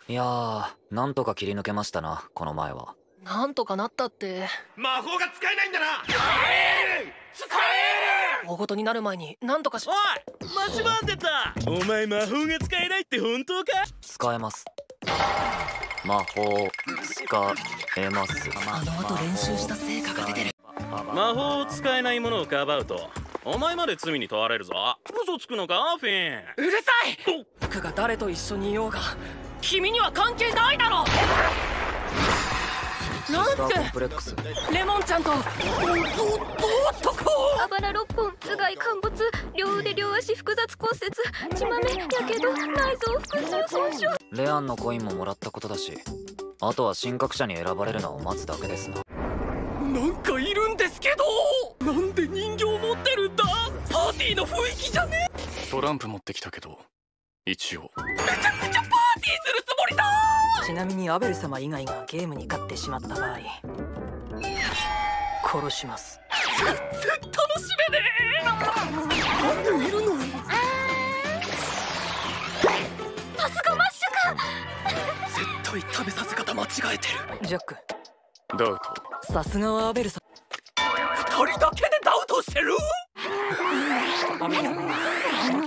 いやー、なんとか切り抜けましたな、この前は。 なんとかなったって。 魔法が使えないんだな。 大ごとになる前になんとかし。 おい、間違ってた。お前魔法が使えないって本当か？ 使えます。魔法使えます。 あの後練習した成果が出てる。 魔法を使えないものをかばうとお前まで罪に問われるぞ。嘘つくのかフィン。 うるさい。僕が誰と一緒にいようが君には関係ないだろ。ランスコンプレックス。 ケレモンちゃんとどっとこう。 あばら6本、頭蓋陥没、両腕両足複雑骨折、血まめ、やけど、内臓腹痛損傷。 レアンのコインももらったことだし、あとは神格者に選ばれるのを待つだけですな。 なんかいるんですけど。なんで人形持ってるんだ。パーティーの雰囲気じゃね。 トランプ持ってきたけど一応めちゃくちゃパーティーするつもりだ。 ちなみにアベル様以外がゲームに勝ってしまった場合殺します。 楽しめねえ。なんでいるの。 さすがマッシュか。 絶対食べさせ方間違えてる。 ジャック、 ダウト。 さすがはアベル様。 二人だけでダウトしてる。 アベル様